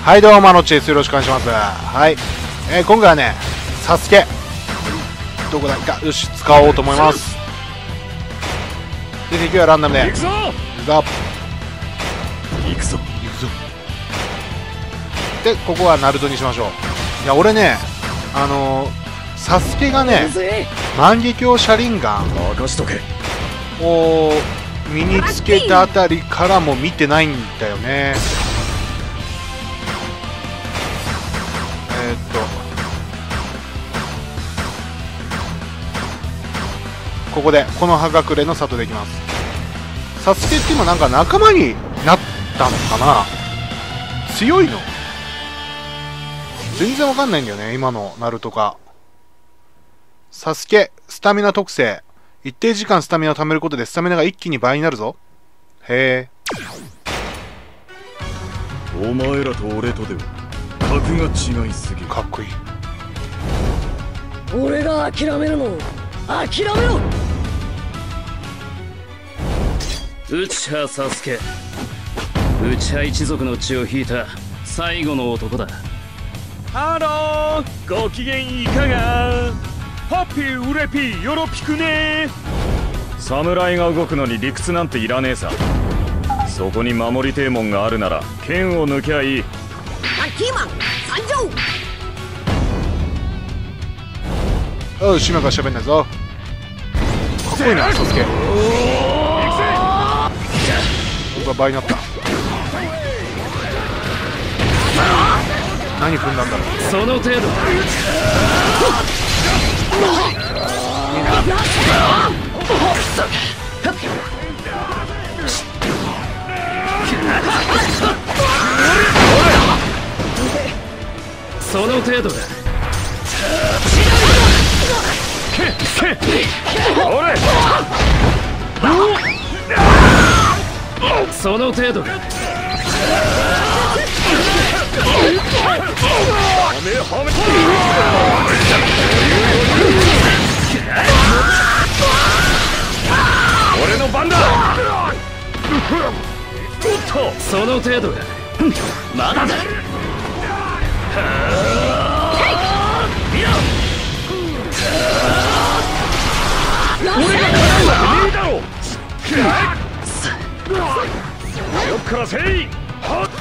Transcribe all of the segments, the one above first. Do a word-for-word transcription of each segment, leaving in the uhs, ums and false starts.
はいどうも、あのチェイスよろしくお願いします。はい、えー、今回はねサスケどこだか、よし使おうと思います。で敵はランダムで行くぞ行くぞ行くぞで、ここはナルトにしましょう。いや俺ね、あのー、サスケがね万華鏡車輪ガンを身につけたあたりからも見てないんだよね。えー、っとここでこの葉隠れの里でいきます。サスケって今なんか仲間になったのかな。強いの全然わかんないんだよね今のナルトか。サスケスタミナ特性、一定時間スタミナを貯めることでスタミナが一気に倍になるぞ。へえ。 お前らと俺とでは格が違いすぎる。 かっこいい。 俺が諦めるの諦めろ。 内葉サスケ、内葉一族の血を引いた最後の男だ。 ハロー、ご機嫌いかが。ハッピーウレピーよろぴくね。 侍が動くのに理屈なんていらねえさ。そこに守りてえもんがあるなら剣を抜きゃいい。 ラッキーマン参上。 おう、島から喋んないぞ。かっこいいなサスケ。僕は倍になった。何踏んだんだろう。 その程度。その程度だ。その程度だ。 俺の番だ。 その程度だ。まだだ。 俺が叶うわけねえだろ。よっからせい。はっ。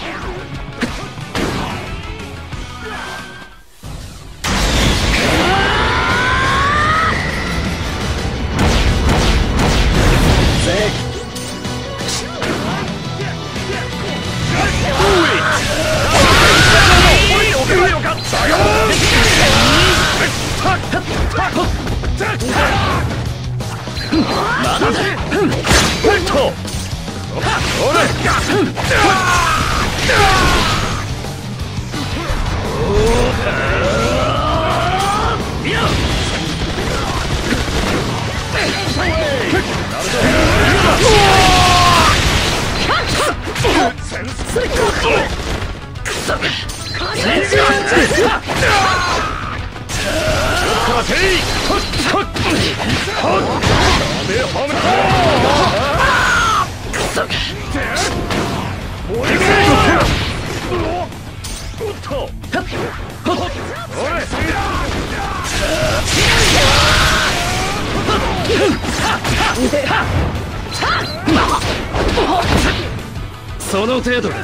その程度だ。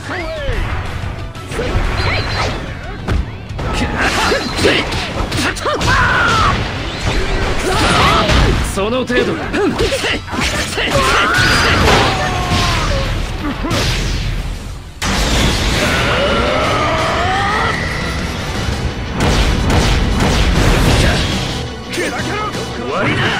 その程度だ。終わりだ。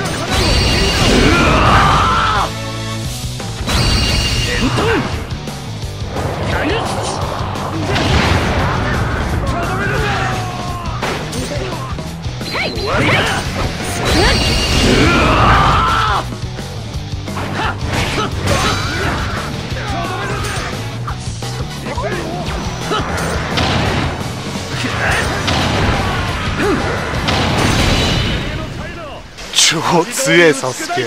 超強えサスケ。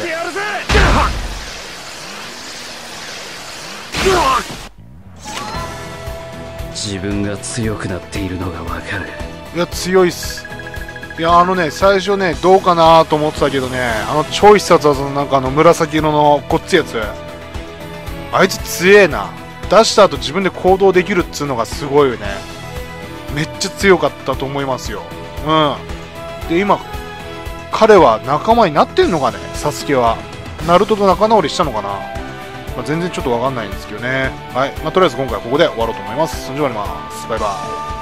自分が強くなっているのがわかる。 いや強いっす。いやあのね最初ねどうかなと思ってたけどね、あの超必殺技のなんかあの紫色のこっちやつ、あいつ強えな。出した後自分で行動できるっつうのがすごいよね。めっちゃ強かったと思いますよ。うんで今彼は仲間になってんのかね、サスケは。ナルトと仲直りしたのかな、まあ、全然ちょっとわかんないんですけどね。はい、まあ、とりあえず今回はここで終わろうと思います。それじゃあ終わります。バイバイ。